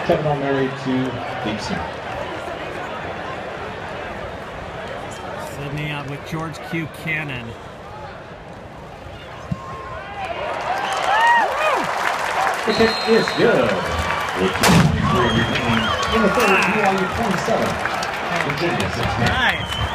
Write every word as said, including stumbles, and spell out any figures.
Seven on Mary to deep center. Cydnee out with George Q. Cannon. The kick is good. twenty-three remaining in the third, B Y U twenty-seven. Virginia sixteen. Nice.